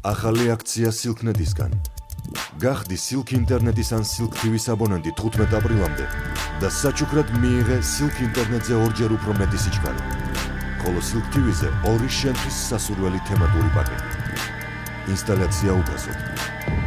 ახალი აქცია Silk.net-ისგან. გახდი Silk ინტერნეტის ან Silk TV-ს აბონენტი 15 აპრილამდე და საჩუქრად მიიღე Silk ინტერნეტზე ორჯერ უფრო მეტი სიჩქარე. ხოლო Silk TV-ზე ორი შენთვის სასურველი თემატური პაკეტი. ინსტალაცია უფასოდ.